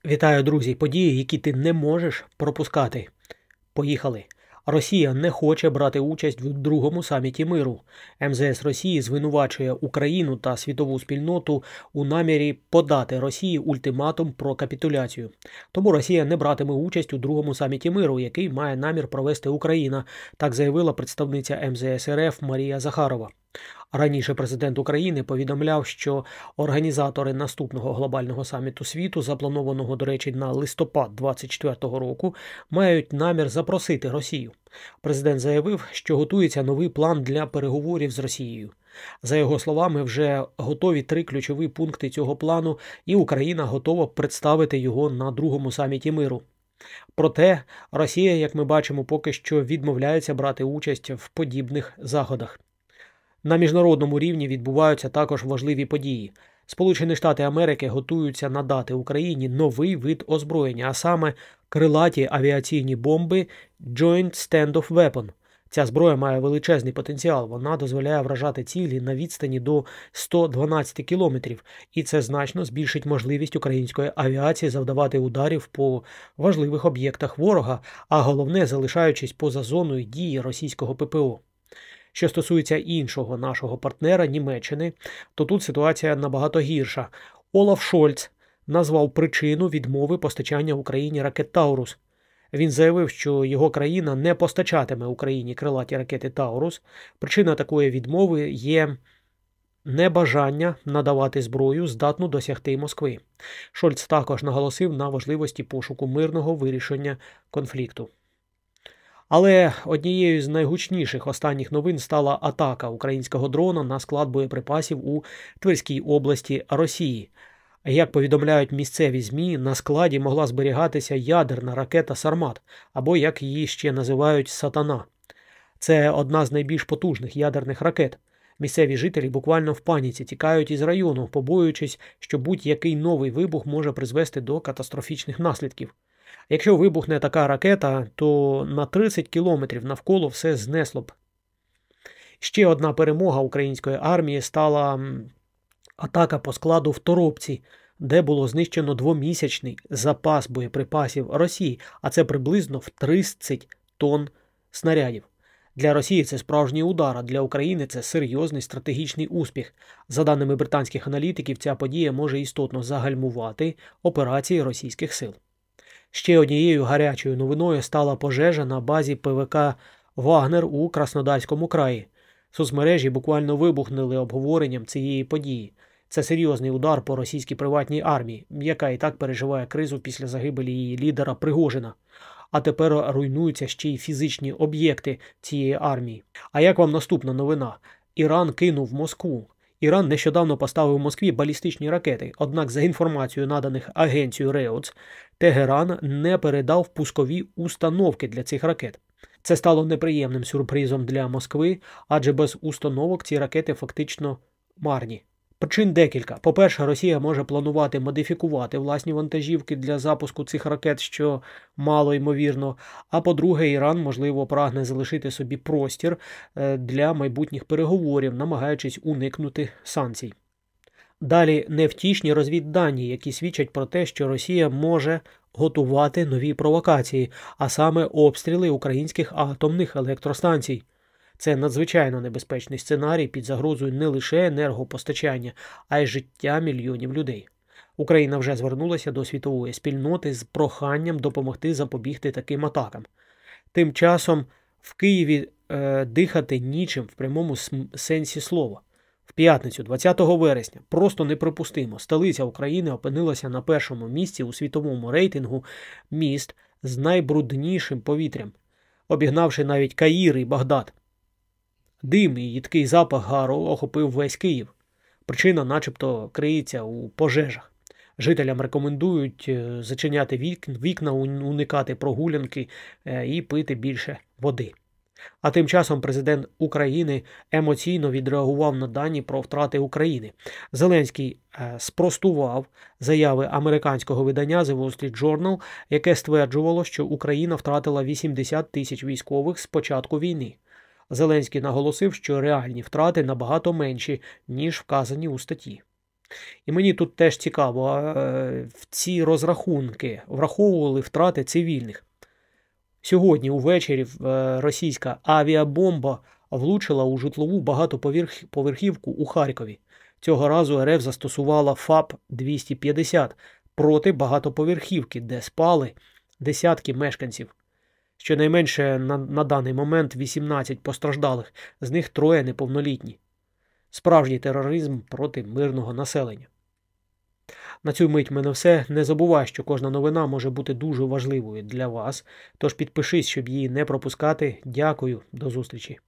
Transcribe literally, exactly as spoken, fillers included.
Вітаю, друзі! Події, які ти не можеш пропускати. Поїхали! Росія не хоче брати участь в другому саміті миру. ем зе ес Росії звинувачує Україну та світову спільноту у намірі подати Росії ультиматум про капітуляцію. Тому Росія не братиме участь у другому саміті миру, який має намір провести Україна, так заявила представниця ем зе ес ер еф Марія Захарова. Раніше президент України повідомляв, що організатори наступного глобального саміту світу, запланованого, до речі, на листопад двадцять четвертого року, мають намір запросити Росію. Президент заявив, що готується новий план для переговорів з Росією. За його словами, вже готові три ключові пункти цього плану, і Україна готова представити його на другому саміті миру. Проте Росія, як ми бачимо, поки що відмовляється брати участь в подібних заходах. На міжнародному рівні відбуваються також важливі події. Сполучені Штати Америки готуються надати Україні новий вид озброєння, а саме крилаті авіаційні бомби Joint Stand-off Weapon. Ця зброя має величезний потенціал, вона дозволяє вражати цілі на відстані до ста дванадцяти кілометрів, і це значно збільшить можливість української авіації завдавати ударів по важливих об'єктах ворога, а головне, залишаючись поза зоною дії російського пе пе о. Що стосується іншого нашого партнера, Німеччини, то тут ситуація набагато гірша. Олаф Шольц назвав причину відмови постачання Україні ракет «Таурус». Він заявив, що його країна не постачатиме Україні крилаті ракети «Таурус». Причина такої відмови є небажання надавати зброю, здатну досягти Москви. Шольц також наголосив на важливості пошуку мирного вирішення конфлікту. Але однією з найгучніших останніх новин стала атака українського дрона на склад боєприпасів у Тверській області Росії. Як повідомляють місцеві ЗМІ, на складі могла зберігатися ядерна ракета «Сармат», або, як її ще називають, «Сатана». Це одна з найбільш потужних ядерних ракет. Місцеві жителі буквально в паніці тікають із району, побоюючись, що будь-який новий вибух може призвести до катастрофічних наслідків. Якщо вибухне така ракета, то на тридцять кілометрів навколо все знесло б. Ще одна перемога української армії стала атака по складу в Торопці, де було знищено двомісячний запас боєприпасів Росії, а це приблизно в тридцять тонн снарядів. Для Росії це справжній удар, а для України це серйозний стратегічний успіх. За даними британських аналітиків, ця подія може істотно загальмувати операції російських сил. Ще однією гарячою новиною стала пожежа на базі пе ве ка «Вагнер» у Краснодарському краї. Соцмережі буквально вибухнули обговоренням цієї події. Це серйозний удар по російській приватній армії, яка і так переживає кризу після загибелі її лідера Пригожина. А тепер руйнуються ще й фізичні об'єкти цієї армії. А як вам наступна новина? Іран кинув Москву. Іран нещодавно поставив в Москві балістичні ракети, однак за інформацією, наданих агенцією Реутс, Тегеран не передав пускові установки для цих ракет. Це стало неприємним сюрпризом для Москви, адже без установок ці ракети фактично марні. Причин декілька. По-перше, Росія може планувати модифікувати власні вантажівки для запуску цих ракет, що мало ймовірно. А по-друге, Іран, можливо, прагне залишити собі простір для майбутніх переговорів, намагаючись уникнути санкцій. Далі невтішні розвіддані, які свідчать про те, що Росія може готувати нові провокації, а саме обстріли українських атомних електростанцій. Це надзвичайно небезпечний сценарій під загрозою не лише енергопостачання, а й життя мільйонів людей. Україна вже звернулася до світової спільноти з проханням допомогти запобігти таким атакам. Тим часом в Києві е, дихати нічим в прямому сенсі слова. В п'ятницю, двадцятого вересня, просто неприпустимо, столиця України опинилася на першому місці у світовому рейтингу міст з найбруднішим повітрям, обігнавши навіть Каїр і Багдад. Дим і їдкий запах гару охопив весь Київ. Причина начебто криється у пожежах. Жителям рекомендують зачиняти вікна, уникати прогулянки і пити більше води. А тим часом президент України емоційно відреагував на дані про втрати України. Зеленський спростував заяви американського видання The Wall Street Journal, яке стверджувало, що Україна втратила вісімдесят тисяч військових з початку війни. Зеленський наголосив, що реальні втрати набагато менші, ніж вказані у статті. І мені тут теж цікаво, в ці розрахунки враховували втрати цивільних. Сьогодні увечері російська авіабомба влучила у житлову багатоповерхівку у Харкові. Цього разу РФ застосувала ФАП двісті п'ятдесят проти багатоповерхівки, де спали десятки мешканців. Щонайменше на, на даний момент вісімнадцять постраждалих, з них троє неповнолітні. Справжній тероризм проти мирного населення. На цю мить в мене все. Не забувай, що кожна новина може бути дуже важливою для вас, тож підпишись, щоб її не пропускати. Дякую, до зустрічі.